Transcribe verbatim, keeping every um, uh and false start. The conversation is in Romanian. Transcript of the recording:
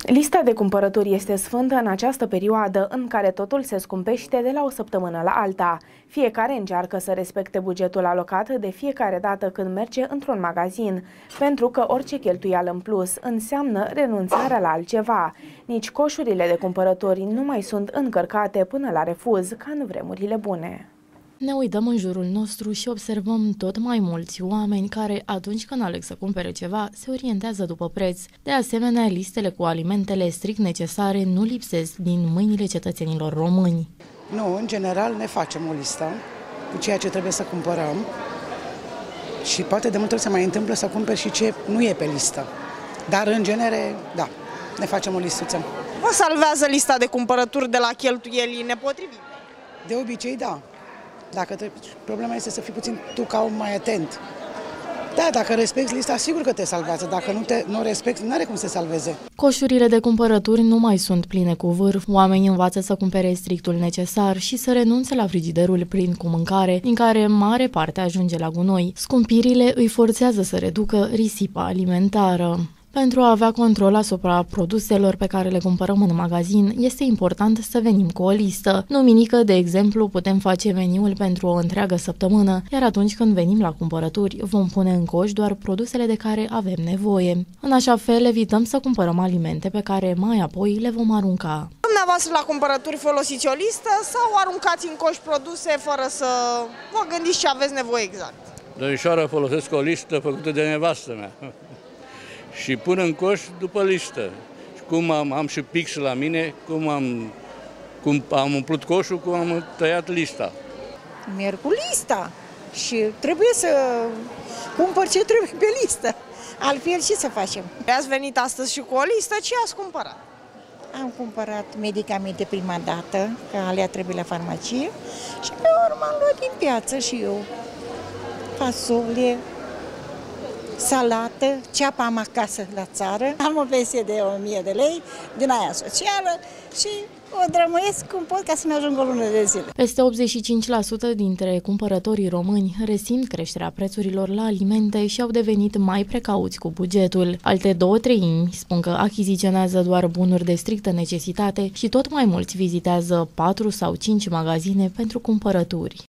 Lista de cumpărături este sfântă în această perioadă în care totul se scumpește de la o săptămână la alta. Fiecare încearcă să respecte bugetul alocat de fiecare dată când merge într-un magazin, pentru că orice cheltuială în plus înseamnă renunțarea la altceva. Nici coșurile de cumpărători nu mai sunt încărcate până la refuz, ca în vremurile bune. Ne uităm în jurul nostru și observăm tot mai mulți oameni care, atunci când aleg să cumpere ceva, se orientează după preț. De asemenea, listele cu alimentele strict necesare nu lipsesc din mâinile cetățenilor români. Nu, în general ne facem o listă cu ceea ce trebuie să cumpărăm și poate de multe ori se mai întâmplă să cumperi și ce nu e pe listă. Dar în genere, da, ne facem o listuță. Vă salvează lista de cumpărături de la cheltuieli nepotrivite? De obicei, da. Dacă trebuie, problema este să fii puțin tu ca om mai atent. Da, dacă respecti lista, sigur că te salvează. Dacă nu te nu respecti, nu are cum să te salveze. Coșurile de cumpărături nu mai sunt pline cu vârf. Oamenii învață să cumpere strictul necesar și să renunțe la frigiderul plin cu mâncare, din care mare parte ajunge la gunoi. Scumpirile îi forțează să reducă risipa alimentară. Pentru a avea control asupra produselor pe care le cumpărăm în magazin, este important să venim cu o listă. Duminică, de exemplu, putem face meniul pentru o întreagă săptămână, iar atunci când venim la cumpărături, vom pune în coș doar produsele de care avem nevoie. În așa fel, evităm să cumpărăm alimente pe care mai apoi le vom arunca. Dumneavoastră la cumpărături folosiți o listă sau aruncați în coș produse fără să vă gândiți ce aveți nevoie exact? Domnișoară, folosesc o listă făcută de nevastă mea. Și pun în coș după listă. Cum am, am și pix la mine, cum am, cum am umplut coșul, cum am tăiat lista. Merg cu lista și trebuie să cumpăr ce trebuie pe listă. Altfel ce să facem? Ați venit astăzi și cu o listă, ce ați cumpărat? Am cumpărat medicamente prima dată, că alea trebuie la farmacie, și pe urmă am luat din piață și eu fasole, salată, ceapă am acasă la țară, am o pensie de o mie de lei, din aia socială și o drămăiesc cum pot ca să-mi ajung o lună de zile. Peste optzeci și cinci la sută dintre cumpărătorii români resimt creșterea prețurilor la alimente și au devenit mai precauți cu bugetul. Alte două treimi spun că achiziționează doar bunuri de strictă necesitate și tot mai mulți vizitează patru sau cinci magazine pentru cumpărături.